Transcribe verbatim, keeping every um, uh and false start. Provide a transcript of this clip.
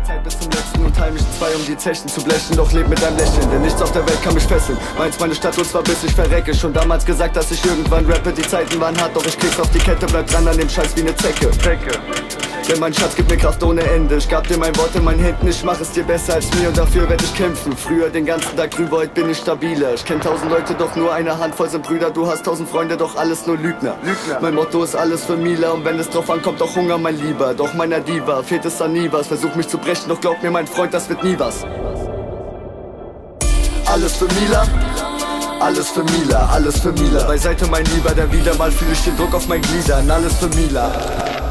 Zeit bis zum letzten und teil mich in zwei, um die Zechen zu blechen. Doch leb mit einem Lächeln, denn nichts auf der Welt kann mich fesseln. Meins meine Stadt und zwar bis ich verrecke. Schon damals gesagt, dass ich irgendwann rappe, die Zeiten waren hart, doch ich krieg's auf die Kette, bleib dran an dem Scheiß wie ne Zecke. Zecke. Denn mein Schatz gibt mir Kraft ohne Ende. Ich gab dir mein Wort in meinen Händen, ich mach es dir besser als mir und dafür werd ich kämpfen. Früher den ganzen Tag drüber, heute bin ich stabiler. Ich kenn tausend Leute, doch nur eine Handvoll sind Brüder. Du hast tausend Freunde, doch alles nur Lügner. Lügner. Mein Motto ist alles für Mila und wenn es drauf ankommt, auch Hunger, mein Lieber. Doch meiner Diva fehlt es an nie was. Versuch mich zu brechen, doch glaub mir, mein Freund, das wird nie was. Alles für Mila, alles für Mila, alles für Mila. Beiseite mein Lieber, denn wieder mal fühl ich den Druck auf meinen Gliedern. Alles für Mila.